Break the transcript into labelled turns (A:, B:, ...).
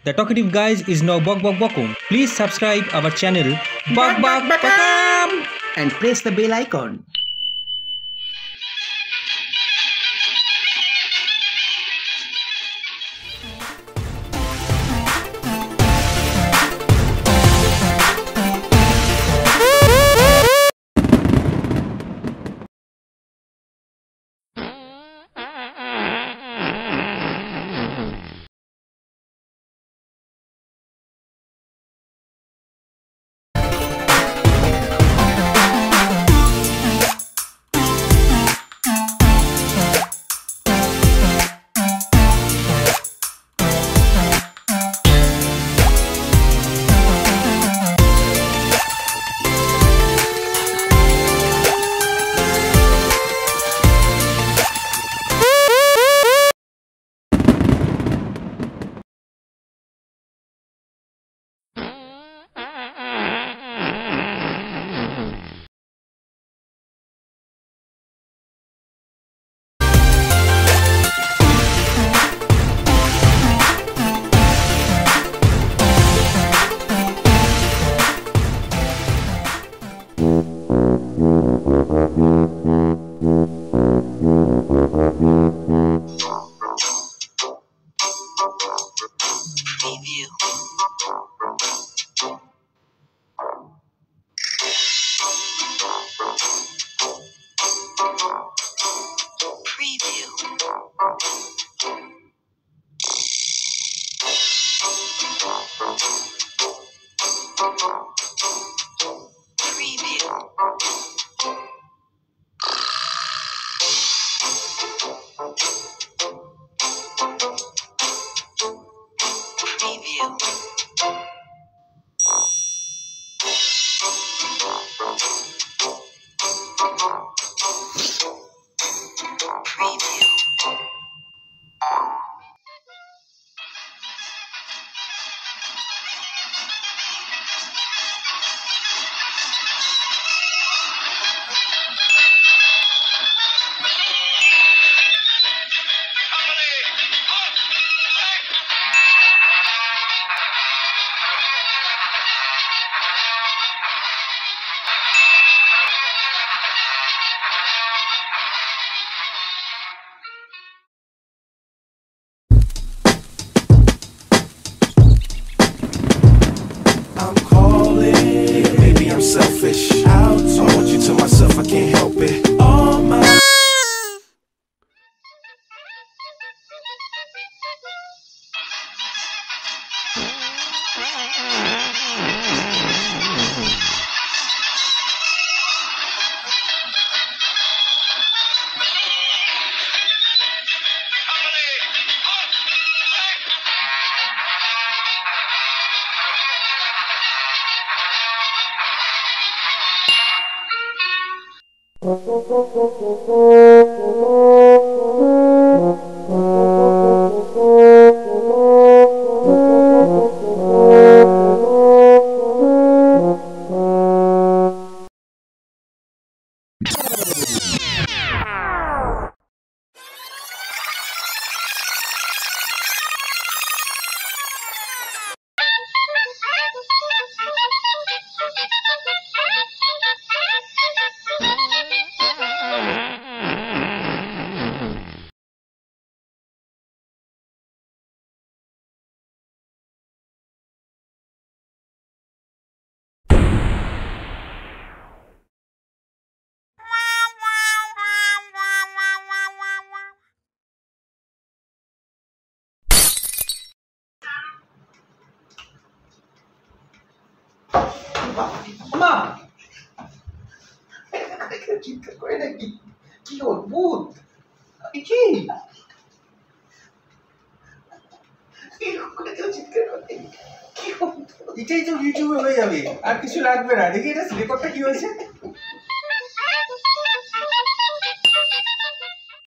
A: The talkative guys is now Bok Bok Bokum. Please subscribe our channel Bok Bok Bokum
B: and press the bell icon.
C: I'm calling, maybe I'm selfish. I want you to myself, I can't help it. All my
B: চিৎকার করে নাকি কি অদ্ভুত কি চিৎকার করে এটাই তো ইউটিউবে হয়ে যাবে আর কিছু লাগবে না দেখি এটা রেকর্ডটা কি হয়েছে